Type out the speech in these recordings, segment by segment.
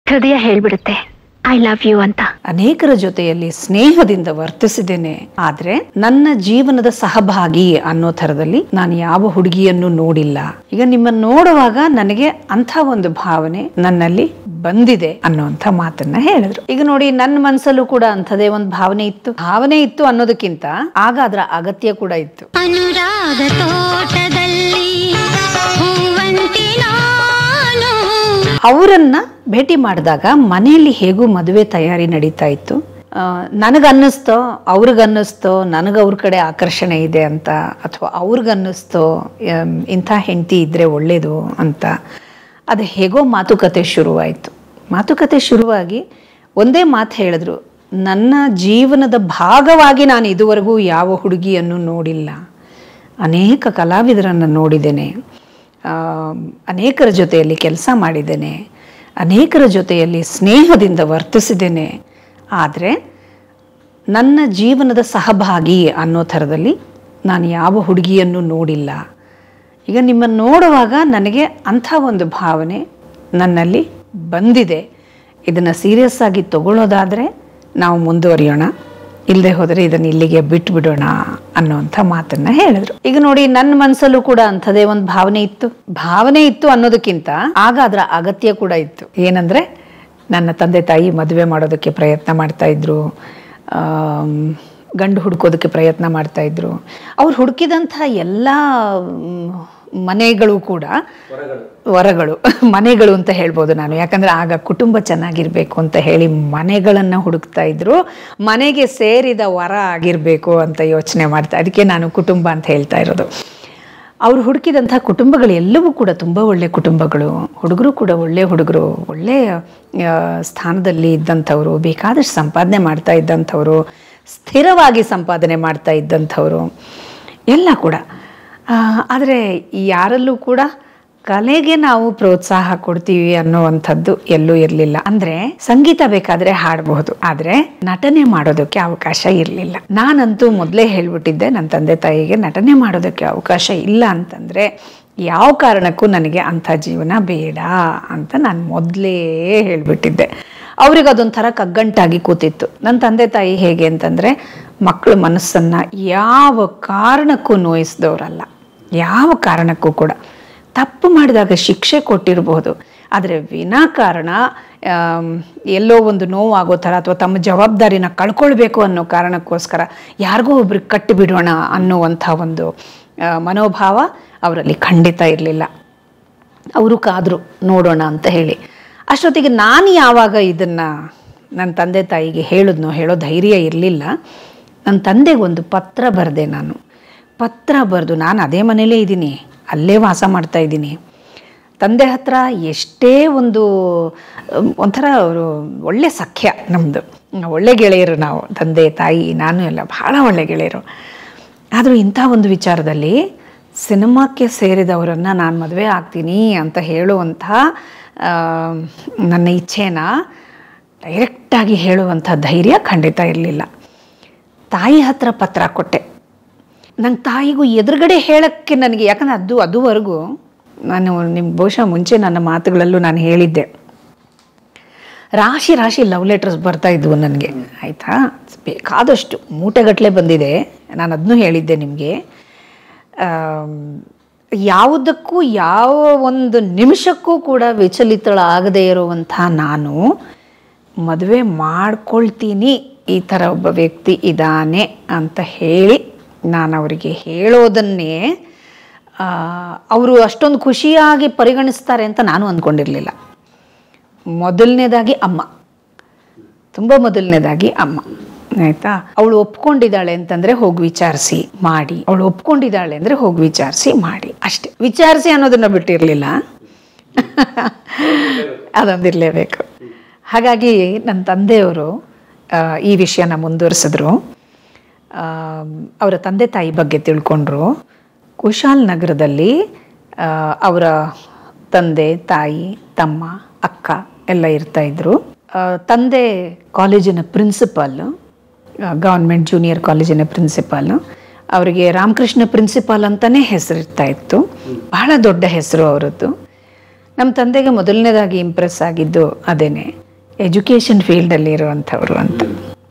ಹೃದಯ ಹೇಳ್ಬಿಡುತ್ತೆ I love you ಅಂತ. ಅನೇಕರ ಜೊತೆಯಲ್ಲಿ ಸ್ನೇಹದಿಂದ ವರ್ತಿಸಿದ್ದೇನೆ, ಆದ್ರೆ ನನ್ನ ಜೀವನದ ಸಹಭಾಗಿ ಅನ್ನೋ ಥರದಲ್ಲಿ ನಾನು ಯಾವ ಹುಡುಗಿಯನ್ನು ನೋಡಿಲ್ಲ. ಈಗ ನಿಮ್ಮನ್ನು ನೋಡುವಾಗ ನನಗೆ ಅಂಥ ಒಂದು ಭಾವನೆ ನನ್ನಲ್ಲಿ ಬಂದಿದೆ ಅನ್ನೋಂಥ ಮಾತನ್ನ ಹೇಳಿದ್ರು. ಈಗ ನೋಡಿ, ನನ್ನ ಮನಸ್ಸಲ್ಲೂ ಕೂಡ ಅಂಥದೇ ಒಂದು ಭಾವನೆ ಇತ್ತು ಅನ್ನೋದಕ್ಕಿಂತ ಆಗ ಅದರ ಅಗತ್ಯ ಕೂಡ ಇತ್ತು. ಅನುರಾಗ ತೋಟದಲ್ಲಿ ಅವರನ್ನ ಭೇಟಿ ಮಾಡಿದಾಗ ಮನೆಯಲ್ಲಿ ಹೇಗೂ ಮದುವೆ ತಯಾರಿ ನಡೀತಾ ಇತ್ತು. ನನಗನ್ನಿಸ್ತೋ ಅವ್ರಿಗನ್ನಿಸ್ತೋ ನನಗೆ ಅವ್ರ ಕಡೆ ಆಕರ್ಷಣೆ ಇದೆ ಅಂತ, ಅಥವಾ ಅವ್ರಿಗನ್ನಿಸ್ತೋ ಇಂಥ ಹೆಂಡತಿ ಇದ್ದರೆ ಒಳ್ಳೇದು ಅಂತ. ಅದು ಹೇಗೋ ಮಾತುಕತೆ ಶುರುವಾಗಿ ಒಂದೇ ಮಾತು ಹೇಳಿದ್ರು, ನನ್ನ ಜೀವನದ ಭಾಗವಾಗಿ ನಾನು ಇದುವರೆಗೂ ಯಾವ ಹುಡುಗಿಯನ್ನು ನೋಡಿಲ್ಲ. ಅನೇಕ ಕಲಾವಿದರನ್ನು ನೋಡಿದ್ದೇನೆ, ಅನೇಕರ ಜೊತೆಯಲ್ಲಿ ಕೆಲಸ ಮಾಡಿದ್ದೇನೆ, ಅನೇಕರ ಜೊತೆಯಲ್ಲಿ ಸ್ನೇಹದಿಂದ ವರ್ತಿಸಿದ್ದೇನೆ, ಆದರೆ ನನ್ನ ಜೀವನದ ಸಹಭಾಗಿ ಅನ್ನೋ ಥರದಲ್ಲಿ ನಾನು ಯಾವ ಹುಡುಗಿಯನ್ನು ನೋಡಿಲ್ಲ. ಈಗ ನಿಮ್ಮನ್ನು ನೋಡುವಾಗ ನನಗೆ ಅಂಥ ಒಂದು ಭಾವನೆ ನನ್ನಲ್ಲಿ ಬಂದಿದೆ. ಇದನ್ನು ಸೀರಿಯಸ್ ಆಗಿ ತಗೊಳ್ಳೋದಾದರೆ ನಾವು ಮುಂದುವರಿಯೋಣ, ಇಲ್ಲದೆ ಹೋದರೆ ಇದನ್ನು ಇಲ್ಲಿಗೆ ಬಿಟ್ಬಿಡೋಣ ಅನ್ನೋಂಥ ಮಾತನ್ನ ಹೇಳಿದ್ರು. ಈಗ ನೋಡಿ, ನನ್ನ ಮನಸ್ಸಲ್ಲೂ ಕೂಡ ಅಂಥದೇ ಒಂದು ಭಾವನೆ ಇತ್ತು ಅನ್ನೋದಕ್ಕಿಂತ ಆಗ ಅದರ ಅಗತ್ಯ ಕೂಡ ಇತ್ತು. ಏನಂದ್ರೆ, ನನ್ನ ತಂದೆ ತಾಯಿ ಮದುವೆ ಮಾಡೋದಕ್ಕೆ ಪ್ರಯತ್ನ ಮಾಡ್ತಾ ಇದ್ರು, ಗಂಡು ಹುಡುಕೋದಕ್ಕೆ ಪ್ರಯತ್ನ ಮಾಡ್ತಾ ಇದ್ರು. ಅವ್ರು ಹುಡುಕಿದಂಥ ಎಲ್ಲ ಮನೆಗಳು ಕೂಡ ವರಗಳು ಮನೆಗಳು ಅಂತ ಹೇಳ್ಬೋದು ನಾನು, ಯಾಕಂದ್ರೆ ಆಗ ಕುಟುಂಬ ಚೆನ್ನಾಗಿರ್ಬೇಕು ಅಂತ ಹೇಳಿ ಮನೆಗಳನ್ನು ಹುಡುಕ್ತಾ ಇದ್ರು. ಮನೆಗೆ ಸೇರಿದ ವರ ಆಗಿರ್ಬೇಕು ಅಂತ ಯೋಚನೆ ಮಾಡ್ತಾ, ಅದಕ್ಕೆ ನಾನು ಕುಟುಂಬ ಅಂತ ಹೇಳ್ತಾ ಇರೋದು. ಅವ್ರು ಹುಡುಕಿದಂಥ ಕುಟುಂಬಗಳು ಎಲ್ಲವೂ ಕೂಡ ತುಂಬ ಒಳ್ಳೆ ಕುಟುಂಬಗಳು, ಹುಡುಗರು ಕೂಡ ಒಳ್ಳೆ ಹುಡುಗರು, ಒಳ್ಳೆಯ ಸ್ಥಾನದಲ್ಲಿ ಇದ್ದಂಥವ್ರು, ಬೇಕಾದಷ್ಟು ಸಂಪಾದನೆ ಮಾಡ್ತಾ ಇದ್ದಂಥವ್ರು, ಸ್ಥಿರವಾಗಿ ಸಂಪಾದನೆ ಮಾಡ್ತಾ ಇದ್ದಂಥವ್ರು ಎಲ್ಲ ಕೂಡ. ಆದರೆ ಯಾರಲ್ಲೂ ಕೂಡ ಕಲೆಗೆ ನಾವು ಪ್ರೋತ್ಸಾಹ ಕೊಡ್ತೀವಿ ಅನ್ನೋವಂಥದ್ದು ಎಲ್ಲೂ ಇರಲಿಲ್ಲ. ಅಂದರೆ ಸಂಗೀತ ಬೇಕಾದರೆ ಹಾಡಬಹುದು, ಆದರೆ ನಟನೆ ಮಾಡೋದಕ್ಕೆ ಅವಕಾಶ ಇರಲಿಲ್ಲ. ನಾನಂತೂ ಮೊದಲೇ ಹೇಳ್ಬಿಟ್ಟಿದ್ದೆ ನನ್ನ ತಂದೆ ತಾಯಿಗೆ, ನಟನೆ ಮಾಡೋದಕ್ಕೆ ಅವಕಾಶ ಇಲ್ಲ ಅಂತಂದರೆ ಯಾವ ಕಾರಣಕ್ಕೂ ನನಗೆ ಅಂಥ ಜೀವನ ಬೇಡ ಅಂತ ನಾನು ಮೊದಲೇ ಹೇಳಿಬಿಟ್ಟಿದ್ದೆ. ಅವ್ರಿಗೆ ಅದೊಂಥರ ಕಗ್ಗಂಟಾಗಿ ಕೂತಿತ್ತು. ನನ್ನ ತಂದೆ ತಾಯಿ ಹೇಗೆ ಅಂತಂದರೆ, ಮಕ್ಕಳ ಮನಸ್ಸನ್ನು ಯಾವ ಕಾರಣಕ್ಕೂ ನೋಯಿಸಿದವರಲ್ಲ, ಯಾವ ಕಾರಣಕ್ಕೂ ಕೂಡ. ತಪ್ಪು ಮಾಡಿದಾಗ ಶಿಕ್ಷೆ ಕೊಟ್ಟಿರಬಹುದು, ಆದರೆ ವಿನಾಕಾರಣ ಎಲ್ಲೋ ಒಂದು ನೋವಾಗೋ ಥರ ಅಥವಾ ತಮ್ಮ ಜವಾಬ್ದಾರಿನ ಕಳ್ಕೊಳ್ಬೇಕು ಅನ್ನೋ ಕಾರಣಕ್ಕೋಸ್ಕರ ಯಾರಿಗೋ ಒಬ್ರಿಗೆ ಕಟ್ಟಿಬಿಡೋಣ ಅನ್ನುವಂಥ ಒಂದು ಮನೋಭಾವ ಅವರಲ್ಲಿ ಖಂಡಿತ ಇರಲಿಲ್ಲ. ಅವರು ಕಾದರು ನೋಡೋಣ ಅಂತ ಹೇಳಿ. ಅಷ್ಟೊತ್ತಿಗೆ ನಾನು ಯಾವಾಗ ಇದನ್ನು ನನ್ನ ತಂದೆ ತಾಯಿಗೆ ಹೇಳೋ ಧೈರ್ಯ ಇರಲಿಲ್ಲ. ನನ್ನ ತಂದೆಗೆ ಒಂದು ಪತ್ರ ಬರೆದೆ. ಪತ್ರ ಬರೆದು, ನಾನು ಅದೇ ಮನೇಲೇ ಇದ್ದೀನಿ, ಅಲ್ಲೇ ವಾಸ ಮಾಡ್ತಾ ಇದ್ದೀನಿ. ತಂದೆ ಹತ್ರ ಎಷ್ಟೇ ಒಂಥರ ಅವರು ಒಳ್ಳೆ ಸಖ್ಯ, ನಮ್ಮದು ಒಳ್ಳೆ ಗೆಳೆಯರು ನಾವು, ತಂದೆ ತಾಯಿ ನಾನು ಎಲ್ಲ ಭಾಳ ಒಳ್ಳೆ ಗೆಳೆಯರು. ಆದರೂ ಇಂಥ ಒಂದು ವಿಚಾರದಲ್ಲಿ ಸಿನಿಮಾಕ್ಕೆ ಸೇರಿದವರನ್ನು ನಾನು ಮದುವೆ ಆಗ್ತೀನಿ ಅಂತ ಹೇಳುವಂಥ ನನ್ನ ಇಚ್ಛೆನ ಡೈರೆಕ್ಟಾಗಿ ಹೇಳುವಂಥ ಧೈರ್ಯ ಖಂಡಿತ ಇರಲಿಲ್ಲ. ತಾಯಿ ಹತ್ರ ಪತ್ರ ಕೊಟ್ಟೆ. ನನ್ನ ತಾಯಿಗೂ ಎದುರುಗಡೆ ಹೇಳೋಕ್ಕೆ ನನಗೆ, ಯಾಕಂದರೆ ಅದುವರೆಗೂ ನಾನು ನಿಮ್ಗೆ ಬಹುಶಃ ಮುಂಚೆ ನನ್ನ ಮಾತುಗಳಲ್ಲೂ ನಾನು ಹೇಳಿದ್ದೆ, ರಾಶಿ ಲವ್ ಲೆಟರ್ಸ್ ಬರ್ತಾ ಇದ್ವು ನನಗೆ, ಆಯಿತಾ, ಬೇಕಾದಷ್ಟು ಮೂಟೆಗಟ್ಟಲೆ ಬಂದಿದೆ. ನಾನು ಅದನ್ನೂ ಹೇಳಿದ್ದೆ ನಿಮಗೆ. ಯಾವುದಕ್ಕೂ ಯಾವ ಒಂದು ನಿಮಿಷಕ್ಕೂ ಕೂಡ ವಿಚಲಿತಳಾಗದೇ ಇರುವಂಥ ನಾನು ಮದುವೆ ಮಾಡ್ಕೊಳ್ತೀನಿ, ಈ ಥರ ಒಬ್ಬ ವ್ಯಕ್ತಿ ಇದ್ದಾನೆ ಅಂತ ಹೇಳಿ ನಾನು ಅವರಿಗೆ ಹೇಳೋದನ್ನೇ ಅವರು ಅಷ್ಟೊಂದು ಖುಷಿಯಾಗಿ ಪರಿಗಣಿಸ್ತಾರೆ ಅಂತ ನಾನು ಅಂದ್ಕೊಂಡಿರಲಿಲ್ಲ. ಮೊದಲನೇದಾಗಿ ಅಮ್ಮ, ತುಂಬ ಮೊದಲನೇದಾಗಿ ಅಮ್ಮ, ಆಯಿತಾ. ಅವಳು ಒಪ್ಕೊಂಡಿದ್ದಾಳೆ ಅಂತಂದರೆ ಹೋಗಿ ವಿಚಾರಿಸಿ ಮಾಡಿ, ಅವಳು ಒಪ್ಕೊಂಡಿದ್ದಾಳೆ ಅಂದರೆ ಹೋಗಿ ವಿಚಾರಿಸಿ ಮಾಡಿ, ಅಷ್ಟೇ. ವಿಚಾರಿಸಿ ಅನ್ನೋದನ್ನು ಬಿಟ್ಟಿರಲಿಲ್ಲ, ಅದೊಂದಿರಲೇಬೇಕು. ಹಾಗಾಗಿ ನನ್ನ ತಂದೆಯವರು ಈ ವಿಷಯನ ಮುಂದುವರಿಸಿದ್ರು. ಅವರ ತಂದೆ ತಾಯಿ ಬಗ್ಗೆ ತಿಳ್ಕೊಂಡ್ರು. ಕುಶಾಲ್ ನಗರದಲ್ಲಿ ಅವರ ತಂದೆ ತಾಯಿ ತಮ್ಮ ಅಕ್ಕ ಎಲ್ಲ ಇರ್ತಾಯಿದ್ರು. ತಂದೆ ಕಾಲೇಜಿನ ಪ್ರಿನ್ಸಿಪಾಲು, ಗೌರ್ಮೆಂಟ್ ಜೂನಿಯರ್ ಕಾಲೇಜಿನ ಪ್ರಿನ್ಸಿಪಾಲು. ಅವರಿಗೆ ರಾಮಕೃಷ್ಣ ಪ್ರಿನ್ಸಿಪಾಲ್ ಅಂತಲೇ ಹೆಸರಿರ್ತಾ ಇತ್ತು, ಬಹಳ ದೊಡ್ಡ ಹೆಸರು ಅವರದ್ದು. ನಮ್ಮ ತಂದೆಗೆ ಮೊದಲನೇದಾಗಿ ಇಂಪ್ರೆಸ್ ಆಗಿದ್ದು ಅದೇನೆ. ಎಜುಕೇಷನ್ ಫೀಲ್ಡಲ್ಲಿ ಇರುವಂಥವ್ರು ಅಂತ.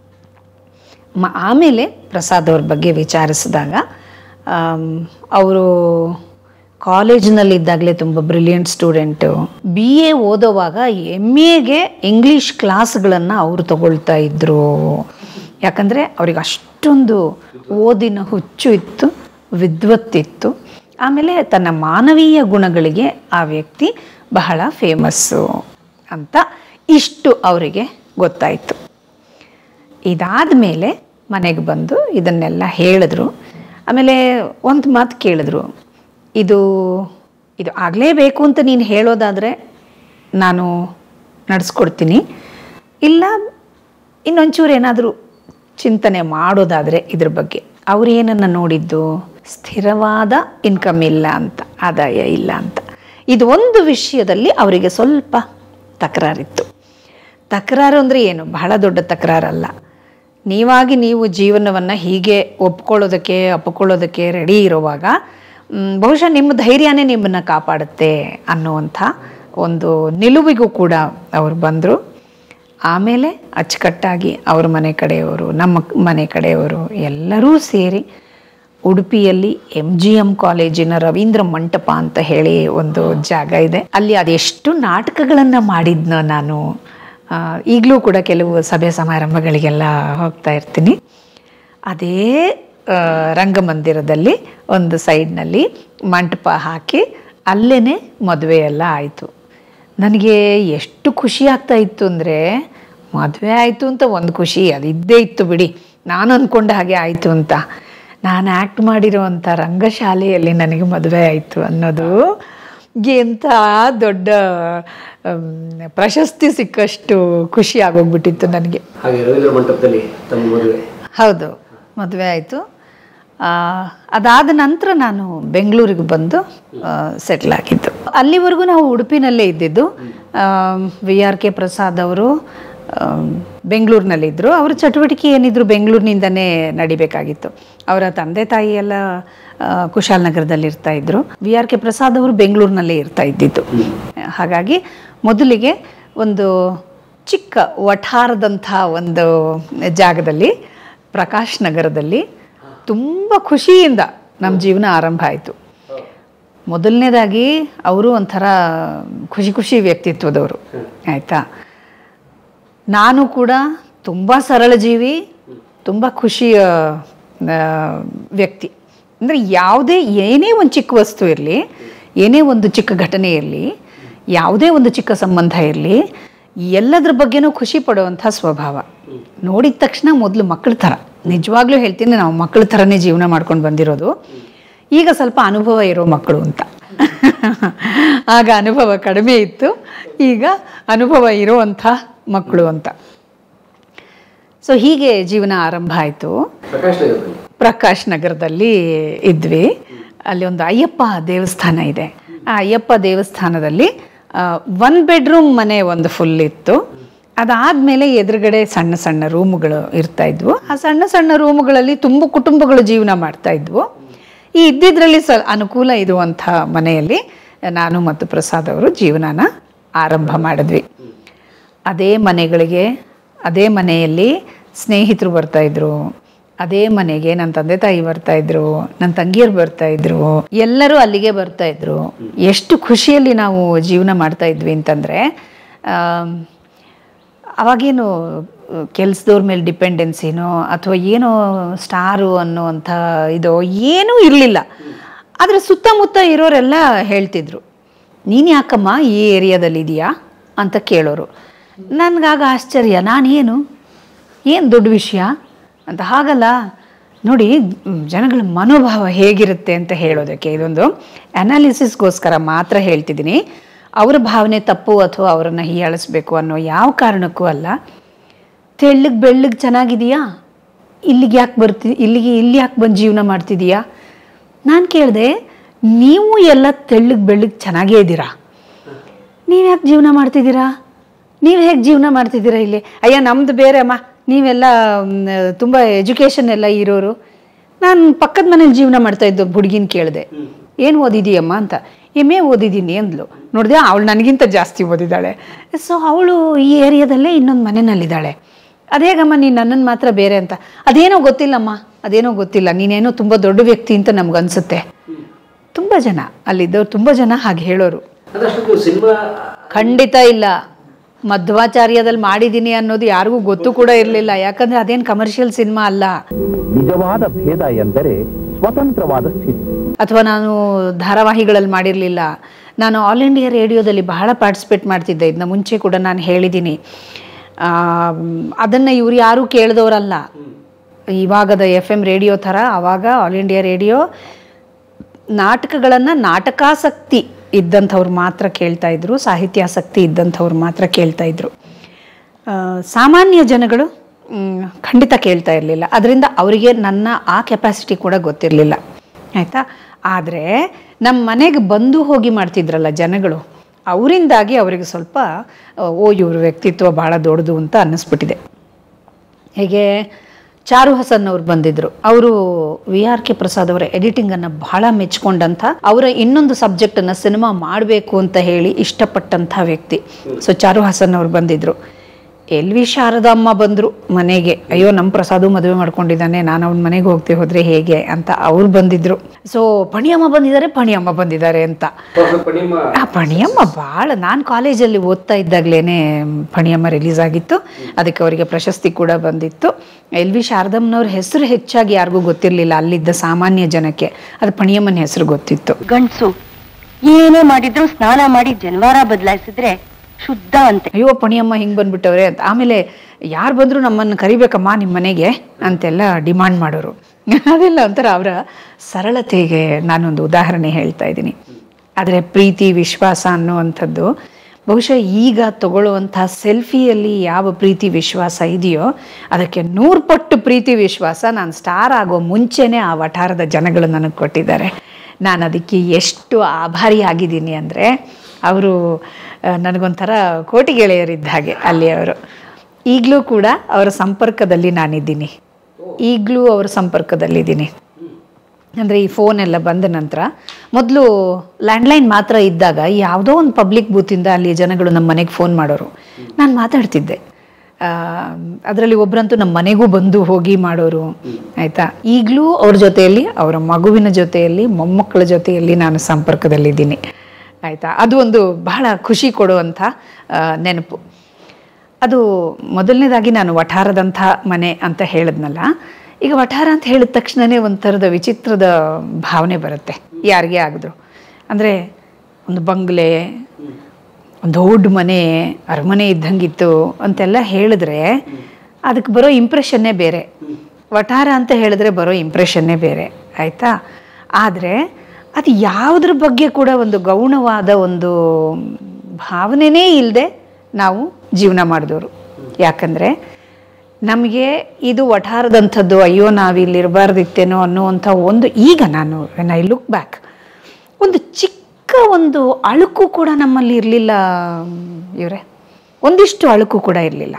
ಆಮೇಲೆ ಪ್ರಸಾದ್ ಅವ್ರ ಬಗ್ಗೆ ವಿಚಾರಿಸಿದಾಗ ಅವರು ಕಾಲೇಜಿನಲ್ಲಿದ್ದಾಗಲೇ ತುಂಬ ಬ್ರಿಲಿಯಂಟ್ ಸ್ಟೂಡೆಂಟು. BA ಓದೋವಾಗ MAಗೆ ಇಂಗ್ಲೀಷ್ ಕ್ಲಾಸ್ಗಳನ್ನು ಅವರು ತಗೊಳ್ತಾ ಇದ್ದರು. ಯಾಕಂದರೆ ಅವ್ರಿಗೆ ಅಷ್ಟೊಂದು ಓದಿನ ಹುಚ್ಚು ಇತ್ತು, ವಿದ್ವತ್ತಿತ್ತು. ಆಮೇಲೆ ತನ್ನ ಮಾನವೀಯ ಗುಣಗಳಿಗೆ ಆ ವ್ಯಕ್ತಿ ಬಹಳ ಫೇಮಸ್ಸು ಅಂತ ಇಷ್ಟು ಅವರಿಗೆ ಗೊತ್ತಾಯಿತು. ಇದಾದ ಮೇಲೆ ಮನೆಗೆ ಬಂದು ಇದನ್ನೆಲ್ಲ ಹೇಳಿದ್ರು. ಆಮೇಲೆ ಒಂದು ಮಾತು ಕೇಳಿದ್ರು, ಇದು ಆಗಲೇಬೇಕು ಅಂತ ನೀನು ಹೇಳೋದಾದರೆ ನಾನು ನಡೆಸ್ಕೊಡ್ತೀನಿ, ಇಲ್ಲ ಇನ್ನೊಂಚೂರು ಏನಾದರೂ ಚಿಂತನೆ ಮಾಡೋದಾದರೆ ಇದ್ರ ಬಗ್ಗೆ. ಅವ್ರು ಏನನ್ನು ನೋಡಿದ್ದು, ಸ್ಥಿರವಾದ ಇನ್ಕಮ್ ಇಲ್ಲ ಅಂತ, ಆದಾಯ ಇಲ್ಲ ಅಂತ. ಇದು ಒಂದು ವಿಷಯದಲ್ಲಿ ಅವರಿಗೆ ಸ್ವಲ್ಪ ತಕರಾರಿತ್ತು. ತಕರಾರು ಅಂದರೆ ಏನು, ಬಹಳ ದೊಡ್ಡ ತಕರಾರಲ್ಲ. ನೀವಾಗಿ ನೀವು ಜೀವನವನ್ನು ಹೀಗೆ ಅಪ್ಕೊಳ್ಳೋದಕ್ಕೆ ರೆಡಿ ಇರುವಾಗ ಬಹುಶಃ ನಿಮ್ಮ ಧೈರ್ಯನೇ ನಿಮ್ಮನ್ನು ಕಾಪಾಡುತ್ತೆ ಅನ್ನುವಂಥ ಒಂದು ನಿಲುವಿಗೂ ಕೂಡ ಅವರು ಬಂದರು. ಆಮೇಲೆ ಅಚ್ಚುಕಟ್ಟಾಗಿ ಅವ್ರ ಮನೆ ಕಡೆಯವರು, ನಮ್ಮ ಮನೆ ಕಡೆಯವರು ಎಲ್ಲರೂ ಸೇರಿ ಉಡುಪಿಯಲ್ಲಿ MGM ಕಾಲೇಜಿನ ರವೀಂದ್ರ ಮಂಟಪ ಅಂತ ಹೇಳಿ ಒಂದು ಜಾಗ ಇದೆ. ಅಲ್ಲಿ ಅದೆಷ್ಟು ನಾಟಕಗಳನ್ನು ಮಾಡಿದ್ನೋ ನಾನು. ಈಗಲೂ ಕೂಡ ಕೆಲವು ಸಭೆ ಸಮಾರಂಭಗಳಿಗೆಲ್ಲ ಹೋಗ್ತಾ ಇರ್ತೀನಿ. ಅದೇ ರಂಗಮಂದಿರದಲ್ಲಿ ಒಂದು ಸೈಡ್ನಲ್ಲಿ ಮಂಟಪ ಹಾಕಿ ಅಲ್ಲೇ ಮದುವೆ ಎಲ್ಲ ಆಯಿತು. ನನಗೆ ಎಷ್ಟು ಖುಷಿ ಆಗ್ತಾ ಇತ್ತು ಅಂದರೆ, ಮದುವೆ ಆಯಿತು ಅಂತ ಒಂದು ಖುಷಿ ಅದು ಇದ್ದೇ ಇತ್ತು ಬಿಡಿ, ನಾನು ಅಂದ್ಕೊಂಡ ಹಾಗೆ ಆಯಿತು ಅಂತ. ನಾನು ಆ್ಯಕ್ಟ್ ಮಾಡಿರೋವಂಥ ರಂಗಶಾಲೆಯಲ್ಲಿ ನನಗೆ ಮದುವೆ ಆಯಿತು ಅನ್ನೋದು ಎಂಥ ದೊಡ್ಡ ಪ್ರಶಸ್ತಿ ಸಿಕ್ಕಷ್ಟು ಖುಷಿ ಆಗೋಗ್ಬಿಟ್ಟಿತ್ತು ನನಗೆ. ಹೌದು, ಮದುವೆ ಆಯಿತು. ಅದಾದ ನಂತರ ನಾನು ಬೆಂಗಳೂರಿಗೆ ಬಂದು ಸೆಟ್ಲ್ ಆಗಿದ್ದು. ಅಲ್ಲಿವರೆಗೂ ನಾವು ಉಡುಪಿನಲ್ಲೇ ಇದ್ದಿದ್ದು. VRK ಪ್ರಸಾದ್ ಅವರು ಬೆಂಗಳೂರಿನಲ್ಲಿದ್ದರು. ಅವರ ಚಟುವಟಿಕೆ ಏನಿದ್ರು ಬೆಂಗಳೂರಿನಿಂದನೇ ನಡಿಬೇಕಾಗಿತ್ತು. ಅವರ ತಂದೆ ತಾಯಿ ಎಲ್ಲ ಕುಶಾಲನಗರದಲ್ಲಿ ಇರ್ತಾಯಿದ್ರು. VRK ಪ್ರಸಾದ್ ಅವರು ಬೆಂಗಳೂರಿನಲ್ಲೇ ಇರ್ತಾ ಇದ್ದಿದ್ದು. ಹಾಗಾಗಿ ಮೊದಲಿಗೆ ಒಂದು ಚಿಕ್ಕ ವಠಾರದಂಥ ಒಂದು ಜಾಗದಲ್ಲಿ, ಪ್ರಕಾಶ್ ನಗರದಲ್ಲಿ ತುಂಬ ಖುಷಿಯಿಂದ ನಮ್ಮ ಜೀವನ ಆರಂಭ ಆಯಿತು. ಮೊದಲನೇದಾಗಿ ಅವರು ಒಂಥರ ಖುಷಿ ವ್ಯಕ್ತಿತ್ವದವರು, ಆಯಿತಾ. ನಾನು ಕೂಡ ತುಂಬ ಸರಳ ಜೀವಿ, ತುಂಬ ಖುಷಿಯ ವ್ಯಕ್ತಿ. ಅಂದರೆ ಏನೇ ಒಂದು ಚಿಕ್ಕ ವಸ್ತು ಇರಲಿ, ಏನೇ ಒಂದು ಚಿಕ್ಕ ಘಟನೆ ಇರಲಿ, ಯಾವುದೇ ಒಂದು ಚಿಕ್ಕ ಸಂಬಂಧ ಇರಲಿ, ಎಲ್ಲದ್ರ ಬಗ್ಗೆನೂ ಖುಷಿ ಪಡುವಂಥ ಸ್ವಭಾವ. ನೋಡಿದ ತಕ್ಷಣ ಮೊದಲು ಮಕ್ಕಳ ಥರ, ನಿಜವಾಗ್ಲೂ ಹೇಳ್ತೀನಿ, ನಾವು ಮಕ್ಕಳ ಥರನೇ ಜೀವನ ಮಾಡ್ಕೊಂಡು ಬಂದಿರೋದು. ಈಗ ಸ್ವಲ್ಪ ಅನುಭವ ಇರೋ ಮಕ್ಕಳು ಅಂತ. ಆಗ ಅನುಭವ ಕಡಿಮೆ ಇತ್ತು, ಈಗ ಅನುಭವ ಇರುವಂಥ ಮಕ್ಕಳು ಅಂತ. ಸೊ ಹೀಗೆ ಜೀವನ ಆರಂಭ ಆಯಿತು. ಪ್ರಕಾಶ್ ನಗರದಲ್ಲಿ ಇದ್ವಿ. ಅಲ್ಲಿ ಒಂದು ಅಯ್ಯಪ್ಪ ದೇವಸ್ಥಾನ ಇದೆ. ಆ ಅಯ್ಯಪ್ಪ ದೇವಸ್ಥಾನದಲ್ಲಿ 1 ಬೆಡ್ರೂಮ್ ಮನೆ ಒಂದು ಫುಲ್ ಇತ್ತು. ಅದಾದಮೇಲೆ ಎದುರುಗಡೆ ಸಣ್ಣ ಸಣ್ಣ ರೂಮುಗಳು ಇರ್ತಾಯಿದ್ವು. ಆ ಸಣ್ಣ ಸಣ್ಣ ರೂಮುಗಳಲ್ಲಿ ತುಂಬ ಕುಟುಂಬಗಳು ಜೀವನ ಮಾಡ್ತಾಯಿದ್ವು. ಈ ಇದ್ದಿದ್ರಲ್ಲಿ ಅನುಕೂಲ ಇರುವಂಥ ಮನೆಯಲ್ಲಿ ನಾನು ಮತ್ತು ಪ್ರಸಾದ್ ಅವರು ಜೀವನನ ಆರಂಭ ಮಾಡಿದ್ವಿ. ಅದೇ ಮನೆಯಲ್ಲಿ ಸ್ನೇಹಿತರು ಬರ್ತಾಯಿದ್ರು. ಅದೇ ಮನೆಗೆ ನನ್ನ ತಂದೆ ತಾಯಿ ಬರ್ತಾಯಿದ್ರು, ನನ್ನ ತಂಗಿಯರು ಬರ್ತಾಯಿದ್ರು, ಎಲ್ಲರೂ ಅಲ್ಲಿಗೆ ಬರ್ತಾಯಿದ್ರು. ಎಷ್ಟು ಖುಷಿಯಲ್ಲಿ ನಾವು ಜೀವನ ಮಾಡ್ತಾಯಿದ್ವಿ ಅಂತಂದರೆ, ಅವಾಗೇನು ಕೆಲಸದವ್ರ ಮೇಲೆ ಡಿಪೆಂಡೆನ್ಸಿನೋ ಅಥವಾ ಏನೋ ಸ್ಟಾರು ಅನ್ನೋವಂಥ ಇದೋ ಏನೂ ಇರಲಿಲ್ಲ. ಆದರೆ ಸುತ್ತಮುತ್ತ ಇರೋರೆಲ್ಲ ಹೇಳ್ತಿದ್ರು, ನೀನು ಯಾಕಮ್ಮ ಈ ಏರಿಯಾದಲ್ಲಿದೆಯಾ ಅಂತ ಕೇಳೋರು. ನನಗಾಗ ಆಶ್ಚರ್ಯ, ಏನು ದೊಡ್ಡ ವಿಷಯ ಅಂತ. ಹಾಗಲ್ಲ ನೋಡಿ, ಜನಗಳ ಮನೋಭಾವ ಹೇಗಿರುತ್ತೆ ಅಂತ ಹೇಳೋದಕ್ಕೆ ಇದೊಂದು ಅನಾಲಿಸಿಸ್ಗೋಸ್ಕರ ಮಾತ್ರ ಹೇಳ್ತಿದ್ದೀನಿ. ಅವರ ಭಾವನೆ ತಪ್ಪು ಅಥವಾ ಅವರನ್ನು ಹೀಯಾಳಿಸ್ಬೇಕು ಅನ್ನೋ ಯಾವ ಕಾರಣಕ್ಕೂ ಅಲ್ಲ. ಬೆಳ್ಳಗೆ ಚೆನ್ನಾಗಿದೆಯಾ, ಇಲ್ಲಿ ಯಾಕೆ ಬಂದು ಜೀವನ ಮಾಡ್ತಿದೀಯಾ? ನಾನು ಕೇಳಿದೆ, ನೀವು ಎಲ್ಲ ಬೆಳ್ಳಗೆ ಚೆನ್ನಾಗೇ ಇದ್ದೀರಾ, ನೀವು ಯಾಕೆ ಜೀವನ ಮಾಡ್ತಿದ್ದೀರಾ? ನೀವು ಹೇಗೆ ಜೀವನ ಮಾಡ್ತಿದ್ದೀರಾ ಇಲ್ಲಿ? ಅಯ್ಯ ನಮ್ಮದು ಬೇರೆ ಅಮ್ಮ, ನೀವೆಲ್ಲ ತುಂಬ ಎಜುಕೇಷನ್ ಎಲ್ಲ ಇರೋರು. ನಾನು ಪಕ್ಕದ ಮನೇಲಿ ಜೀವನ ಮಾಡ್ತಾಯಿದ್ದು ಹುಡುಗಿನ ಕೇಳಿದೆ, ಏನು ಓದಿದೀಯಮ್ಮ ಅಂತ. MA ಓದಿದ್ದೀನಿ ಅಂದ್ಲು. ನೋಡಿದೆ ಅವಳು ನನಗಿಂತ ಜಾಸ್ತಿ ಓದಿದ್ದಾಳೆ. ಸೊ ಅವಳು ಈ ಏರಿಯಾದಲ್ಲೇ ಇನ್ನೊಂದು ಮನೆಯಲ್ಲಿದ್ದಾಳೆ. ಅದೇಗಮ್ಮ ನೀನು ನನ್ನನ್ನು ಮಾತ್ರ ಬೇರೆ ಅಂತ. ಅದೇನೋ ಗೊತ್ತಿಲ್ಲಮ್ಮ, ಅದೇನೋ ಗೊತ್ತಿಲ್ಲ, ನೀನೇನೋ ತುಂಬ ದೊಡ್ಡ ವ್ಯಕ್ತಿ ಅಂತ ನಮ್ಗನ್ಸುತ್ತೆ. ತುಂಬ ಜನ ಅಲ್ಲಿದ್ದವ್ರು ತುಂಬ ಜನ ಹಾಗೆ ಹೇಳೋರು. ಖಂಡಿತ ಇಲ್ಲ. ಮಧ್ವಾಚಾರ್ಯದಲ್ಲಿ ಮಾಡಿದ್ದೀನಿ ಅನ್ನೋದು ಯಾರಿಗೂ ಗೊತ್ತು ಕೂಡ ಇರಲಿಲ್ಲ. ಯಾಕಂದ್ರೆ ಅದೇನು ಕಮರ್ಷಿಯಲ್ ಸಿನಿಮಾ ಅಲ್ಲ. ನಿಜವಾದ ಭೇದ ಎಂದರೆ ಸ್ವತಂತ್ರವಾದ ಸ್ಥಿತಿ. ಅಥವಾ ನಾನು ಧಾರಾವಾಹಿಗಳಲ್ಲಿ ಮಾಡಿರಲಿಲ್ಲ. ನಾನು ಆಲ್ ಇಂಡಿಯಾ ರೇಡಿಯೋದಲ್ಲಿ ಬಹಳ ಪಾರ್ಟಿಸಿಪೇಟ್ ಮಾಡ್ತಿದ್ದೆ. ಇದನ್ನ ಮುಂಚೆ ಕೂಡ ನಾನು ಹೇಳಿದ್ದೀನಿ. ಅದನ್ನು ಇವ್ರು ಯಾರೂ ಕೇಳಿದವರಲ್ಲ. ಇವಾಗದ FM ರೇಡಿಯೋ ಥರ ಆವಾಗ ಆಲ್ ಇಂಡಿಯಾ ರೇಡಿಯೋ ನಾಟಕಗಳನ್ನು ನಾಟಕಾಸಕ್ತಿ ಇದ್ದಂಥವ್ರು ಮಾತ್ರ ಕೇಳ್ತಾಯಿದ್ರು, ಸಾಹಿತ್ಯಾಸಕ್ತಿ ಇದ್ದಂಥವ್ರು ಮಾತ್ರ ಕೇಳ್ತಾಯಿದ್ರು. ಸಾಮಾನ್ಯ ಜನಗಳು ಖಂಡಿತ ಕೇಳ್ತಾ ಇರಲಿಲ್ಲ. ಅದರಿಂದ ಅವರಿಗೆ ನನ್ನ ಆ ಕೆಪಾಸಿಟಿ ಕೂಡ ಗೊತ್ತಿರಲಿಲ್ಲ, ಆಯಿತಾ. ಆದರೆ ನಮ್ಮ ಮನೆಗೆ ಬಂದು ಹೋಗಿ ಮಾಡ್ತಿದ್ರಲ್ಲ ಜನಗಳು, ಅವರಿಂದಾಗಿ ಅವರಿಗೆ ಸ್ವಲ್ಪ ಇವ್ರ ವ್ಯಕ್ತಿತ್ವ ಭಾಳ ದೊಡ್ಡದು ಅಂತ ಅನ್ನಿಸ್ಬಿಟ್ಟಿದೆ. ಹೇಗೆ ಚಾರು ಹಸನ್ ಅವ್ರು ಬಂದಿದ್ರು. ಅವರು VRK ಪ್ರಸಾದ್ ಅವರ ಎಡಿಟಿಂಗನ್ನು ಬಹಳ ಮೆಚ್ಕೊಂಡಂಥ, ಅವರ ಇನ್ನೊಂದು ಸಬ್ಜೆಕ್ಟನ್ನು ಸಿನಿಮಾ ಮಾಡಬೇಕು ಅಂತ ಹೇಳಿ ಇಷ್ಟಪಟ್ಟಂಥ ವ್ಯಕ್ತಿ. ಸೊ ಚಾರು ಹಸನ್ ಅವ್ರು ಬಂದಿದ್ರು. LV ಶಾರದಮ್ಮ ಬಂದರು ಮನೆಗೆ. ಅಯ್ಯೋ ನಮ್ಮ ಪ್ರಸಾದು ಮದುವೆ ಮಾಡ್ಕೊಂಡಿದ್ದಾನೆ, ನಾನು ಅವ್ನ ಮನೆಗೆ ಹೋದರೆ ಹೇಗೆ ಅಂತ ಅವ್ರು ಬಂದಿದ್ರು. ಸೊ ಪಣಿಯಮ್ಮ ಬಂದಿದ್ದಾರೆ ಅಂತ. ಪಣಿಯಮ್ಮ ಭಾಳ, ನಾನು ಕಾಲೇಜಲ್ಲಿ ಓದ್ತಾ ಇದ್ದಾಗಲೇ ಪಣಿಯಮ್ಮ ರಿಲೀಸ್ ಆಗಿತ್ತು. ಅದಕ್ಕೆ ಅವರಿಗೆ ಪ್ರಶಸ್ತಿ ಕೂಡ ಬಂದಿತ್ತು. LV ಶಾರದಮ್ಮನವ್ರ ಹೆಸರು ಹೆಚ್ಚಾಗಿ ಯಾರಿಗೂ ಗೊತ್ತಿರಲಿಲ್ಲ ಅಲ್ಲಿದ್ದ ಸಾಮಾನ್ಯ ಜನಕ್ಕೆ. ಅದು ಪಣಿಯಮ್ಮನ ಹೆಸರು ಗೊತ್ತಿತ್ತು. ಗಂಡಸು ಏನೇ ಮಾಡಿದ್ರು ಸ್ನಾನ ಮಾಡಿ ಜನವಾರ ಬದಲಾಯಿಸಿದ್ರೆ ಶುದ್ಧ ಅಂತೆ. ಅಯ್ಯೋ ಪಣಿಯಮ್ಮ ಹಿಂಗೆ ಬಂದ್ಬಿಟ್ಟವ್ರೆ ಅಂತ. ಆಮೇಲೆ ಯಾರು ಬಂದರೂ ನಮ್ಮನ್ನು ಕರಿಬೇಕಮ್ಮ ನಿಮ್ಮ ಮನೆಗೆ ಅಂತೆಲ್ಲ ಡಿಮಾಂಡ್ ಮಾಡೋರು. ಅದೆಲ್ಲ ಒಂಥರ ಅವರ ಸರಳತೆಗೆ ನಾನೊಂದು ಉದಾಹರಣೆ ಹೇಳ್ತಾ ಇದ್ದೀನಿ. ಆದರೆ ಪ್ರೀತಿ ವಿಶ್ವಾಸ ಅನ್ನುವಂಥದ್ದು ಬಹುಶಃ ಈಗ ತಗೊಳ್ಳುವಂಥ ಸೆಲ್ಫಿಯಲ್ಲಿ ಯಾವ ಪ್ರೀತಿ ವಿಶ್ವಾಸ ಇದೆಯೋ ಅದಕ್ಕೆ 100 ಪಟ್ಟು ಪ್ರೀತಿ ವಿಶ್ವಾಸ ನಾನು ಸ್ಟಾರ್ ಆಗೋ ಮುಂಚೆನೇ ಆ ವಠಾರದ ಜನಗಳು ನನಗೆ ಕೊಟ್ಟಿದ್ದಾರೆ. ನಾನು ಅದಕ್ಕೆ ಎಷ್ಟು ಆಭಾರಿ ಆಗಿದ್ದೀನಿ ಅಂದರೆ, ಅವರು ನನಗೊಂಥರ ಕೋಟಿ ಗೆಳೆಯರಿದ್ದ ಹಾಗೆ ಅಲ್ಲಿಯವರು. ಈಗಲೂ ಕೂಡ ಅವರ ಸಂಪರ್ಕದಲ್ಲಿ ನಾನಿದ್ದೀನಿ, ಈಗಲೂ ಅವರ ಸಂಪರ್ಕದಲ್ಲಿದ್ದೀನಿ. ಅಂದರೆ ಈ ಫೋನೆಲ್ಲ ಬಂದ ನಂತರ, ಮೊದಲು ಲ್ಯಾಂಡ್ಲೈನ್ ಮಾತ್ರ ಇದ್ದಾಗ ಯಾವುದೋ ಒಂದು ಪಬ್ಲಿಕ್ ಬೂತಿಂದ ಅಲ್ಲಿ ಜನಗಳು ನಮ್ಮ ಮನೆಗೆ ಫೋನ್ ಮಾಡೋರು, ನಾನು ಮಾತಾಡ್ತಿದ್ದೆ. ಅದರಲ್ಲಿ ಒಬ್ಬರಂತೂ ನಮ್ಮ ಮನೆಗೂ ಬಂದು ಹೋಗಿ ಮಾಡೋರು, ಆಯಿತಾ. ಈಗಲೂ ಅವ್ರ ಜೊತೆಯಲ್ಲಿ, ಅವರ ಮಗುವಿನ ಜೊತೆಯಲ್ಲಿ, ಮೊಮ್ಮಕ್ಕಳ ಜೊತೆಯಲ್ಲಿ ನಾನು ಸಂಪರ್ಕದಲ್ಲಿದ್ದೀನಿ, ಆಯಿತಾ. ಅದು ಒಂದು ಬಹಳ ಖುಷಿ ಕೊಡುವಂಥ ನೆನಪು. ಅದು ಮೊದಲನೇದಾಗಿ ನಾನು ವಠಾರದಂಥ ಮನೆ ಅಂತ ಹೇಳಿದ್ನಲ್ಲ. ಈಗ ವಠಾರ ಅಂತ ಹೇಳಿದ ತಕ್ಷಣವೇ ಒಂಥರದ ವಿಚಿತ್ರದ ಭಾವನೆ ಬರುತ್ತೆ ಯಾರಿಗೆ ಆಗಿದ್ರು. ಅಂದರೆ ಒಂದು ಬಂಗ್ಲೆ, ಒಂದು ದೊಡ್ಡ ಮನೆ, ಅರಮನೆ ಇದ್ದಂಗಿತ್ತು ಅಂತೆಲ್ಲ ಹೇಳಿದ್ರೆ ಅದಕ್ಕೆ ಬರೋ ಇಂಪ್ರೆಷನ್ನೇ ಬೇರೆ. ವಠಾರ ಅಂತ ಹೇಳಿದ್ರೆ ಬರೋ ಇಂಪ್ರೆಷನ್ನೇ ಬೇರೆ, ಆಯಿತಾ. ಆದರೆ ಅದು ಯಾವುದ್ರ ಬಗ್ಗೆ ಕೂಡ ಒಂದು ಗೌಣವಾದ ಒಂದು ಭಾವನೆನೇ ಇಲ್ಲದೆ ನಾವು ಜೀವನ ಮಾಡಿದವರು. ಯಾಕಂದರೆ ನಮಗೆ ಇದು ವಠಾರದಂಥದ್ದು, ಅಯ್ಯೋ ನಾವಿಲ್ಲಿರಬಾರ್ದಿತ್ತೇನೋ ಅನ್ನುವಂಥ ಒಂದು, ಈಗ ನಾನು ವೆನ್ ಐ ಲುಕ್ ಬ್ಯಾಕ್, ಒಂದು ಚಿಕ್ಕ ಒಂದು ಅಳುಕು ಕೂಡ ನಮ್ಮಲ್ಲಿ ಇರಲಿಲ್ಲ ಇವರೇ. ಒಂದಿಷ್ಟು ಅಳುಕು ಕೂಡ ಇರಲಿಲ್ಲ.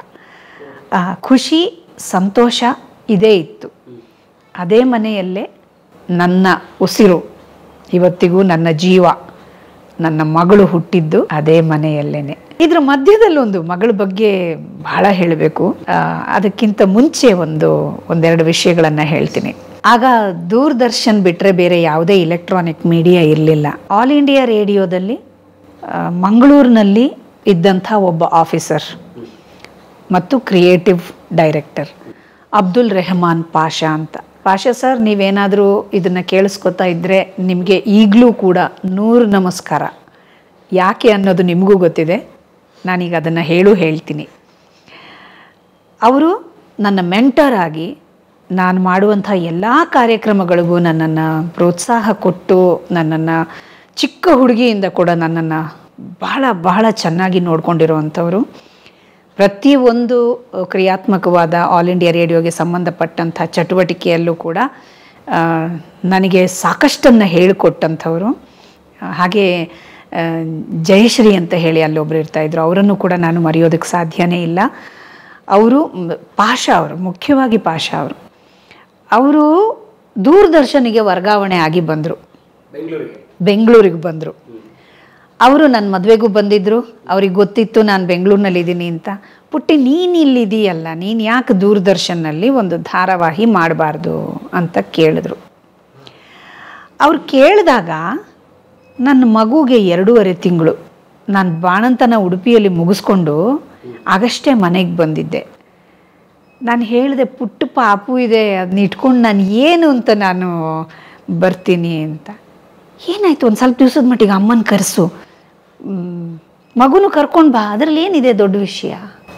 ಖುಷಿ ಸಂತೋಷ ಇದೇ ಇತ್ತು. ಅದೇ ಮನೆಯಲ್ಲೇ ನನ್ನ ಉಸಿರು, ಇವತ್ತಿಗೂ ನನ್ನ ಜೀವ, ನನ್ನ ಮಗಳು ಹುಟ್ಟಿದ್ದು ಅದೇ ಮನೆಯಲ್ಲೇನೆ. ಇದ್ರ ಮಧ್ಯದಲ್ಲಿ ಒಂದು ಮಗಳ ಬಗ್ಗೆ ಬಹಳ ಹೇಳಬೇಕು. ಅದಕ್ಕಿಂತ ಮುಂಚೆ ಒಂದೆರಡು ವಿಷಯಗಳನ್ನು ಹೇಳ್ತೀನಿ. ಆಗ ದೂರದರ್ಶನ್ ಬಿಟ್ಟರೆ ಬೇರೆ ಯಾವುದೇ ಇಲೆಕ್ಟ್ರಾನಿಕ್ ಮೀಡಿಯಾ ಇರಲಿಲ್ಲ. ಆಲ್ ಇಂಡಿಯಾ ರೇಡಿಯೋದಲ್ಲಿ ಮಂಗಳೂರಿನಲ್ಲಿ ಇದ್ದಂಥ ಒಬ್ಬ ಆಫೀಸರ್ ಮತ್ತು ಕ್ರಿಯೇಟಿವ್ ಡೈರೆಕ್ಟರ್ ಅಬ್ದುಲ್ ರೆಹಮಾನ್ ಪಾಷಾ ಅಂತ. ಪಾಷಾ ಸರ್, ನೀವೇನಾದರೂ ಇದನ್ನು ಕೇಳಿಸ್ಕೊತಾ ಇದ್ದರೆ ನಿಮಗೆ ಈಗಲೂ ಕೂಡ 100 ನಮಸ್ಕಾರ. ಯಾಕೆ ಅನ್ನೋದು ನಿಮಗೂ ಗೊತ್ತಿದೆ, ನಾನೀಗ ಅದನ್ನು ಹೇಳ್ತೀನಿ. ಅವರು ನನ್ನ ಮೆಂಟರ್ ಆಗಿ ನಾನು ಮಾಡುವಂಥ ಎಲ್ಲ ಕಾರ್ಯಕ್ರಮಗಳಿಗೂ ನನ್ನನ್ನು ಪ್ರೋತ್ಸಾಹ ಕೊಟ್ಟು, ನನ್ನನ್ನು ಚಿಕ್ಕ ಹುಡುಗಿಯಿಂದ ಕೂಡ ನನ್ನನ್ನು ಬಹಳ ಬಹಳ ಚೆನ್ನಾಗಿ ನೋಡ್ಕೊಂಡಿರುವಂಥವರು. ಪ್ರತಿಯೊಂದು ಕ್ರಿಯಾತ್ಮಕವಾದ ಆಲ್ ಇಂಡಿಯಾ ರೇಡಿಯೋಗೆ ಸಂಬಂಧಪಟ್ಟಂಥ ಚಟುವಟಿಕೆಯಲ್ಲೂ ಕೂಡ ನನಗೆ ಸಾಕಷ್ಟನ್ನು ಹೇಳಿಕೊಟ್ಟಂಥವರು. ಹಾಗೆ ಜಯಶ್ರೀ ಅಂತ ಹೇಳಿ ಅಲ್ಲೊಬ್ಬರು ಇರ್ತಾಯಿದ್ರು, ಅವರನ್ನು ಕೂಡ ನಾನು ಮರೆಯೋದಕ್ಕೆ ಸಾಧ್ಯನೇ ಇಲ್ಲ. ಅವರು ಪಾಷಾ ಅವರು, ಮುಖ್ಯವಾಗಿ ಪಾಷಾ ಅವರು ದೂರದರ್ಶನಿಗೆ ವರ್ಗಾವಣೆ ಆಗಿ ಬಂದರು, ಬೆಂಗಳೂರಿಗೆ ಬಂದರು. ಅವರು ನನ್ನ ಮದುವೆಗೂ ಬಂದಿದ್ದರು. ಅವ್ರಿಗೆ ಗೊತ್ತಿತ್ತು ನಾನು ಬೆಂಗಳೂರಿನಲ್ಲಿದ್ದೀನಿ ಅಂತ. ಪುಟ್ಟಿ ನೀನು ಇಲ್ಲಿದೆಯಲ್ಲ, ನೀನು ಯಾಕೆ ದೂರದರ್ಶನಲ್ಲಿ ಒಂದು ಧಾರಾವಾಹಿ ಮಾಡಬಾರ್ದು ಅಂತ ಕೇಳಿದ್ರು. ಅವ್ರು ಕೇಳಿದಾಗ ನನ್ನ ಮಗುಗೆ 2.5 ತಿಂಗಳು. ನಾನು ಬಾಣಂತನ ಉಡುಪಿಯಲ್ಲಿ ಮುಗಿಸ್ಕೊಂಡು ಆಗಷ್ಟೇ ಮನೆಗೆ ಬಂದಿದ್ದೆ. ನಾನು ಹೇಳಿದೆ, ಪುಟ್ಟ ಪಾಪು ಇದೆ, ಅದನ್ನ ಇಟ್ಕೊಂಡು ನಾನು ಏನು ಅಂತ ನಾನು ಬರ್ತೀನಿ ಅಂತ. ಏನಾಯಿತು, ಒಂದು ಸ್ವಲ್ಪ ದಿವಸದ ಮಟ್ಟಿಗೆ ಅಮ್ಮನ ಕರೆಸು, ಮಗುನು ಕರ್ಕೊಂಡು ಬಾ, ಅದರಲ್ಲಿ ಏನಿದೆ ದೊಡ್ಡ ವಿಷಯ.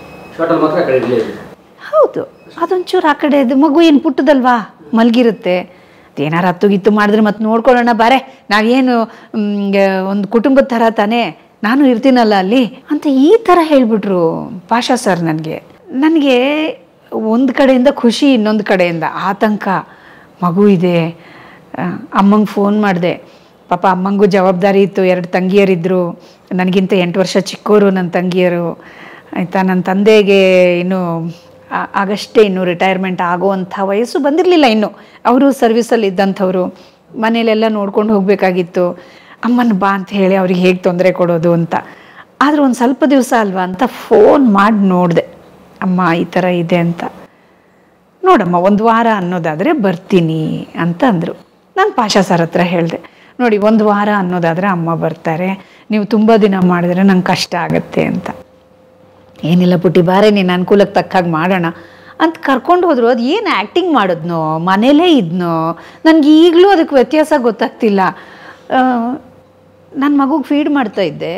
ಹೌದು, ಅದೊಂಚೂರು ಆ ಕಡೆ ಮಗು ಏನು ಪುಟ್ಟದಲ್ವಾ, ಮಲಗಿರುತ್ತೆ, ಅದೇನಾರು ಹತ್ತುಗಿತ್ತು ಮಾಡಿದ್ರೆ ಮತ್ತೆ ನೋಡ್ಕೊಳ್ಳೋಣ ಬಾರೆ, ನಾವೇನು ಒಂದು ಕುಟುಂಬದ ಥರ ತಾನೇ, ನಾನು ಇರ್ತೀನಲ್ಲ ಅಲ್ಲಿ ಅಂತ ಈ ಥರ ಹೇಳಿಬಿಟ್ರು ಪಾಷಾ ಸರ್. ನನಗೆ ಒಂದು ಕಡೆಯಿಂದ ಖುಷಿ, ಇನ್ನೊಂದು ಕಡೆಯಿಂದ ಆತಂಕ. ಮಗು ಇದೆ. ಅಮ್ಮಂಗೆ ಫೋನ್ ಮಾಡಿದೆ. ಪಾಪ ಅಮ್ಮಂಗೂ ಜವಾಬ್ದಾರಿ ಇತ್ತು. 2 ತಂಗಿಯರಿದ್ದರು, ನನಗಿಂತ 8 ವರ್ಷ ಚಿಕ್ಕವರು ನನ್ನ ತಂಗಿಯರು. ಆಯಿತಾ, ನನ್ನ ತಂದೆಗೆ ಇನ್ನು ಆಗಷ್ಟೇ ಇನ್ನು ರಿಟೈರ್ಮೆಂಟ್ ಆಗೋವಂಥ ವಯಸ್ಸು ಬಂದಿರಲಿಲ್ಲ ಇನ್ನು. ಅವರು ಸರ್ವಿಸಲ್ಲಿ ಇದ್ದಂಥವ್ರು, ಮನೇಲೆಲ್ಲ ನೋಡ್ಕೊಂಡು ಹೋಗಬೇಕಾಗಿತ್ತು. ಅಮ್ಮನ ಬಾ ಅಂತ ಹೇಳಿ ಅವ್ರಿಗೆ ಹೇಗೆ ತೊಂದರೆ ಕೊಡೋದು ಅಂತ. ಆದರೆ ಒಂದು ಸ್ವಲ್ಪ ದಿವಸ ಅಲ್ವಾ ಅಂತ ಫೋನ್ ಮಾಡಿ ನೋಡಿದೆ, ಅಮ್ಮ ಈ ಥರ ಇದೆ ಅಂತ. ನೋಡಮ್ಮ 1 ವಾರ ಅನ್ನೋದಾದರೆ ಬರ್ತೀನಿ ಅಂತ ಅಂದರು. ನಾನು ಪಾಷಾ ಸರ್ ಹತ್ರ ಹೇಳಿದೆ, ನೋಡಿ 1 ವಾರ ಅನ್ನೋದಾದರೆ ಅಮ್ಮ ಬರ್ತಾರೆ, ನೀವು ತುಂಬ ದಿನ ಮಾಡಿದ್ರೆ ನಂಗೆ ಕಷ್ಟ ಆಗುತ್ತೆ ಅಂತ. ಏನಿಲ್ಲ ಪುಟ್ಟಿ ಬಾರೆ, ನೀನು ಅನುಕೂಲಕ್ಕೆ ತಕ್ಕಾಗಿ ಮಾಡೋಣ ಅಂತ ಕರ್ಕೊಂಡು ಹೋದ್ರು. ಅದು ಏನು ಆ್ಯಕ್ಟಿಂಗ್ ಮಾಡಿದ್ನೋ, ಮನೇಲೇ ಇದ್ನೋ, ನನಗೆ ಈಗಲೂ ಅದಕ್ಕೆ ವ್ಯತ್ಯಾಸ ಗೊತ್ತಾಗ್ತಿಲ್ಲ. ನನ್ನ ಮಗುಗೆ ಫೀಡ್ ಮಾಡ್ತಾಯಿದ್ದೆ.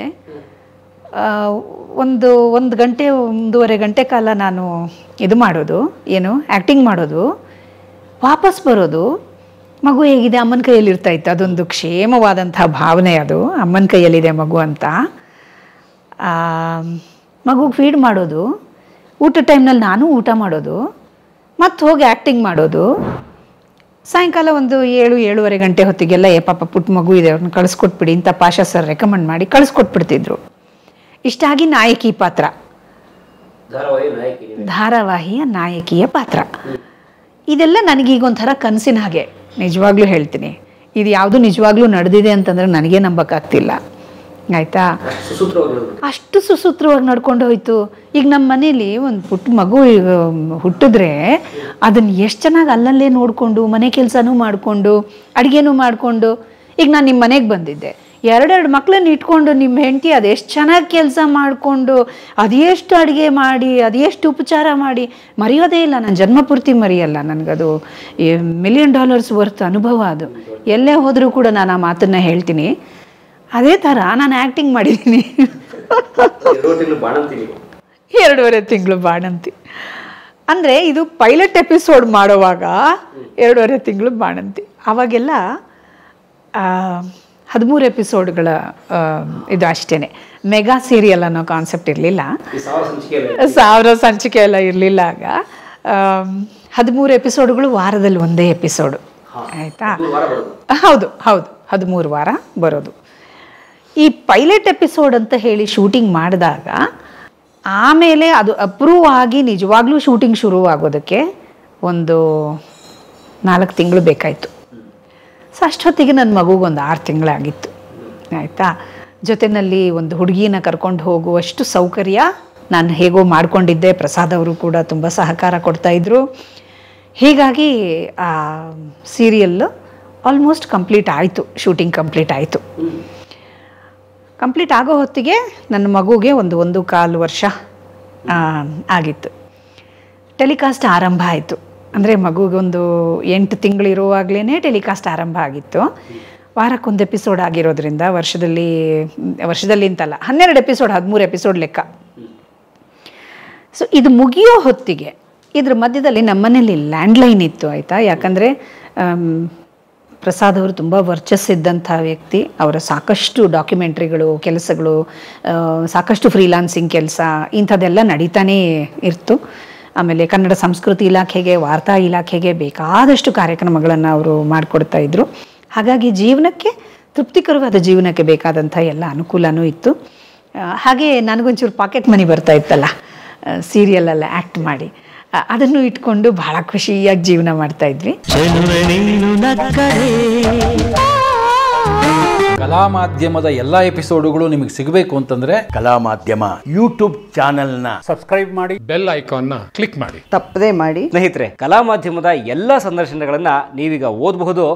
ಒಂದು ಗಂಟೆ 1.5 ಗಂಟೆ ಕಾಲ ನಾನು ಇದು ಮಾಡೋದು, ಏನು ಆ್ಯಕ್ಟಿಂಗ್ ಮಾಡೋದು, ವಾಪಸ್ ಬರೋದು, ಮಗು ಹೇಗಿದೆ ಅಮ್ಮನ ಕೈಯಲ್ಲಿ ಇರ್ತಾಯಿತ್ತು. ಅದೊಂದು ಕ್ಷೇಮವಾದಂಥ ಭಾವನೆ, ಅದು ಅಮ್ಮನ ಕೈಯಲ್ಲಿದೆ ಮಗು ಅಂತ. ಮಗುಗೆ ಫೀಡ್ ಮಾಡೋದು, ಊಟ ಟೈಮ್ನಲ್ಲಿ ನಾನು ಊಟ ಮಾಡೋದು, ಮತ್ತು ಹೋಗಿ ಆ್ಯಕ್ಟಿಂಗ್ ಮಾಡೋದು. ಸಾಯಂಕಾಲ ಒಂದು 7-7:30 ಗಂಟೆ ಹೊತ್ತಿಗೆಲ್ಲ ಪಾಪ ಪುಟ್ಟ ಮಗು ಇದೆ, ಅವ್ರನ್ನ ಕಳಿಸ್ಕೊಟ್ಬಿಡಿ ಅಂತ ಪಾಷಾ ಸರ್ ರೆಕಮೆಂಡ್ ಮಾಡಿ ಕಳಿಸ್ಕೊಟ್ಬಿಡ್ತಿದ್ರು. ಇಷ್ಟಾಗಿ ನಾಯಕಿ ಪಾತ್ರ, ಧಾರಾವಾಹಿಯ ನಾಯಕಿಯ ಪಾತ್ರ, ಇದೆಲ್ಲ ನನಗೀಗೊಂಥರ ಕನಸಿನ ಹಾಗೆ. ನಿಜವಾಗ್ಲೂ ಹೇಳ್ತೀನಿ, ಇದು ಯಾವುದು ನಿಜವಾಗ್ಲೂ ನಡೆದಿದೆ ಅಂತಂದರೆ ನನಗೇ ನಂಬಕ್ಕಾಗ್ತಿಲ್ಲ. ಆಯಿತಾ, ಅಷ್ಟು ಸುಸೂತ್ರವಾಗಿ ನಡ್ಕೊಂಡು ಹೋಯ್ತು. ಈಗ ನಮ್ಮ ಮನೇಲಿ ಒಂದು ಪುಟ್ಟ ಮಗು ಹುಟ್ಟಿದ್ರೆ ಅದನ್ನು ಎಷ್ಟು ಚೆನ್ನಾಗಿ ಅಲ್ಲಲ್ಲೇ ನೋಡಿಕೊಂಡು, ಮನೆ ಕೆಲಸನೂ ಮಾಡಿಕೊಂಡು, ಅಡುಗೆನೂ ಮಾಡಿಕೊಂಡು, ಈಗ ನಾನು ನಿಮ್ಮ ಮನೆಗೆ ಬಂದಿದ್ದೆ, 2 ಮಕ್ಕಳನ್ನ ಇಟ್ಕೊಂಡು ನಿಮ್ಮ ಹೆಂಡತಿ ಅದೆಷ್ಟು ಚೆನ್ನಾಗಿ ಕೆಲಸ ಮಾಡಿಕೊಂಡು, ಅದೆಷ್ಟು ಅಡುಗೆ ಮಾಡಿ, ಅದೆಷ್ಟು ಉಪಚಾರ ಮಾಡಿ, ಮರೆಯೋದೇ ಇಲ್ಲ. ನಾನು ಜನ್ಮಪೂರ್ತಿ ಮರೆಯಲ್ಲ. ನನಗದು $1 million ವರ್ತ್ ಅನುಭವ. ಅದು ಎಲ್ಲೇ ಹೋದರೂ ಕೂಡ ನಾನು ಆ ಮಾತನ್ನು ಹೇಳ್ತೀನಿ. ಅದೇ ಥರ ನಾನು ಆ್ಯಕ್ಟಿಂಗ್ ಮಾಡಿದ್ದೀನಿ. 2.5 ತಿಂಗಳು ಬಾಣಂತಿ ಅಂದರೆ ಇದು ಪೈಲಟ್ ಎಪಿಸೋಡ್ ಮಾಡೋವಾಗ 2.5 ತಿಂಗಳು ಬಾಣಂತಿ. ಆವಾಗೆಲ್ಲ 13 ಎಪಿಸೋಡ್ಗಳ ಇದು ಅಷ್ಟೇ. ಮೆಗಾ ಸೀರಿಯಲ್ ಅನ್ನೋ ಕಾನ್ಸೆಪ್ಟ್ ಇರಲಿಲ್ಲ, 1000 ಸಂಚಿಕೆ ಎಲ್ಲ ಇರಲಿಲ್ಲ ಆಗ. 13 ಎಪಿಸೋಡ್ಗಳು, ವಾರದಲ್ಲಿ 1 ಎಪಿಸೋಡು. ಆಯಿತಾ, ಹೌದು 13 ವಾರ ಬರೋದು. ಈ ಪೈಲಟ್ ಎಪಿಸೋಡ್ ಅಂತ ಹೇಳಿ ಶೂಟಿಂಗ್ ಮಾಡಿದಾಗ ಆಮೇಲೆ ಅದು ಅಪ್ರೂವ್ ಆಗಿ ನಿಜವಾಗ್ಲೂ ಶೂಟಿಂಗ್ ಶುರುವಾಗೋದಕ್ಕೆ ಒಂದು 4 ತಿಂಗಳು ಬೇಕಾಯಿತು. ಸೊ ಅಷ್ಟೊತ್ತಿಗೆ ನನ್ನ ಮಗುಗೊಂದು 6 ತಿಂಗಳಾಗಿತ್ತು. ಆಯಿತಾ, ಜೊತೆಯಲ್ಲಿ ಒಂದು ಹುಡುಗಿನ ಕರ್ಕೊಂಡು ಹೋಗುವಷ್ಟು ಸೌಕರ್ಯ ನಾನು ಹೇಗೋ ಮಾಡಿಕೊಂಡಿದ್ದೆ. ಪ್ರಸಾದ್ ಅವರು ಕೂಡ ತುಂಬ ಸಹಕಾರ ಕೊಡ್ತಾಯಿದ್ರು. ಹೀಗಾಗಿ ಆ ಸೀರಿಯಲ್ಲು ಆಲ್ಮೋಸ್ಟ್ ಕಂಪ್ಲೀಟ್ ಆಯಿತು, ಶೂಟಿಂಗ್ ಕಂಪ್ಲೀಟ್ ಆಯಿತು. ಕಂಪ್ಲೀಟ್ ಆಗೋ ಹೊತ್ತಿಗೆ ನನ್ನ ಮಗುಗೆ 1.25 ವರ್ಷ ಆಗಿತ್ತು. ಟೆಲಿಕಾಸ್ಟ್ ಆರಂಭ ಆಯಿತು. ಅಂದರೆ ಮಗುಗೊಂದು 8 ತಿಂಗಳಿರುವಾಗಲೇ ಟೆಲಿಕಾಸ್ಟ್ ಆರಂಭ ಆಗಿತ್ತು. ವಾರಕ್ಕೊಂದು ಎಪಿಸೋಡ್ ಆಗಿರೋದ್ರಿಂದ ವರ್ಷದಲ್ಲಿ ಅಂತಲ್ಲ, 12 ಎಪಿಸೋಡ್, 13 ಎಪಿಸೋಡ್ ಲೆಕ್ಕ. ಸೊ ಇದು ಮುಗಿಯೋ ಹೊತ್ತಿಗೆ ಇದ್ರ ಮಧ್ಯದಲ್ಲಿ ನಮ್ಮನೇಲಿ ಲ್ಯಾಂಡ್ಲೈನ್ ಇತ್ತು. ಆಯಿತಾ, ಯಾಕಂದರೆ ಪ್ರಸಾದ್ ಅವರು ತುಂಬ ವರ್ಚಸ್ಸಿದ್ದಂಥ ವ್ಯಕ್ತಿ. ಅವರ ಸಾಕಷ್ಟು ಡಾಕ್ಯುಮೆಂಟ್ರಿಗಳು, ಕೆಲಸಗಳು, ಸಾಕಷ್ಟು ಫ್ರೀಲಾನ್ಸಿಂಗ್ ಕೆಲಸ ಇಂಥದ್ದೆಲ್ಲ ನಡೀತಾನೇ ಇರ್ತು. ಆಮೇಲೆ ಕನ್ನಡ ಸಂಸ್ಕೃತಿ ಇಲಾಖೆಗೆ, ವಾರ್ತಾ ಇಲಾಖೆಗೆ ಬೇಕಾದಷ್ಟು ಕಾರ್ಯಕ್ರಮಗಳನ್ನು ಅವರು ಮಾಡಿಕೊಡ್ತಾಯಿದ್ರು. ಹಾಗಾಗಿ ಜೀವನಕ್ಕೆ, ತೃಪ್ತಿಕರವಾದ ಜೀವನಕ್ಕೆ ಬೇಕಾದಂಥ ಎಲ್ಲ ಅನುಕೂಲನೂ ಇತ್ತು. ಹಾಗೆ ನನಗೊಂಚೂರು ಪಾಕೆಟ್ ಮನಿ ಬರ್ತಾ ಇತ್ತಲ್ಲ ಸೀರಿಯಲೆಲ್ಲ ಆ್ಯಕ್ಟ್ ಮಾಡಿ, ಅದನ್ನು ಇಟ್ಕೊಂಡು ಬಹಳ ಖುಷಿಯಾಗಿ ಜೀವನ ಮಾಡ್ತಾ ಇದ್ವಿ. ಕಲಾ ಮಾಧ್ಯಮದ ಎಲ್ಲ ಎಪಿಸೋಡುಗಳು ನಿಮಗೆ ಸಿಗಬೇಕು ಅಂತಂದ್ರೆ ಕಲಾ ಮಾಧ್ಯಮ ಯೂಟ್ಯೂಬ್ ಚಾನೆಲ್ನ ಸಬ್ಸ್ಕ್ರೈಬ್ ಮಾಡಿ, ಬೆಲ್ ಐಕಾನ್ನ ಕ್ಲಿಕ್ ಮಾಡಿ, ತಪ್ಪದೇ ಮಾಡಿ. ಸ್ನೇಹಿತರೆ, ಕಲಾ ಮಾಧ್ಯಮದ ಎಲ್ಲ ಸಂದರ್ಶನಗಳನ್ನು ನೀವೀಗ ಓದಬಹುದು.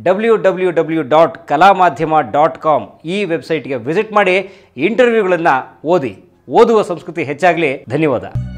www.kalamadhyama.com ಈ ವೆಬ್ಸೈಟ್ಗೆ ವಿಸಿಟ್ ಮಾಡಿ ಇಂಟರ್ವ್ಯೂಗಳನ್ನು ಓದಿ. ಓದುವ ಸಂಸ್ಕೃತಿ ಹೆಚ್ಚಾಗಲಿ. ಧನ್ಯವಾದ.